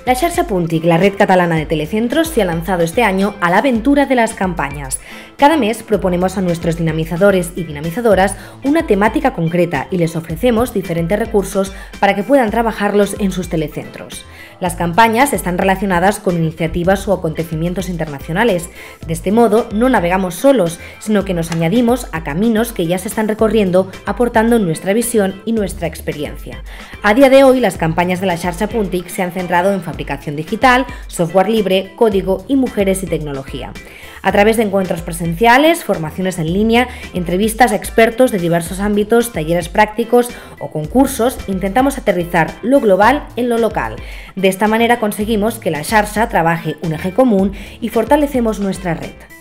La Xarxa Puntic, la red catalana de telecentros, se ha lanzado este año a la aventura de las campañas. Cada mes proponemos a nuestros dinamizadores y dinamizadoras una temática concreta y les ofrecemos diferentes recursos para que puedan trabajarlos en sus telecentros. Las campañas están relacionadas con iniciativas o acontecimientos internacionales. De este modo, no navegamos solos, sino que nos añadimos a caminos que ya se están recorriendo, aportando nuestra visión y nuestra experiencia. A día de hoy, las campañas de la Xarxa Puntic se han centrado en fabricación digital, software libre, código y mujeres y tecnología. A través de encuentros presenciales, formaciones en línea, entrevistas a expertos de diversos ámbitos, talleres prácticos o concursos, intentamos aterrizar lo global en lo local. De esta manera conseguimos que la Xarxa trabaje un eje común y fortalecemos nuestra red.